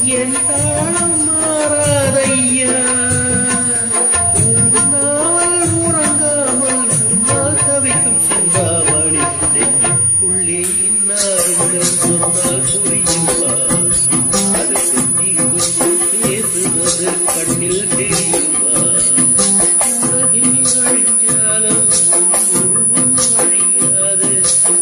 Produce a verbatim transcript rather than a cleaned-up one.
என் தாளம் மாறாதையா உன்னால் உறங்காமல் உன்னால் தவிக்கும் சிந்தாமணி நெஞ்சுக்குள்ளே இன்னாருடன் சொன்னால் புரியுமா அது கொஞ்சி கொஞ்சி பேசுவது கண்ணில் தெரியுமா உலகில் அழிஞ்சாலும் உருவம் அழியாது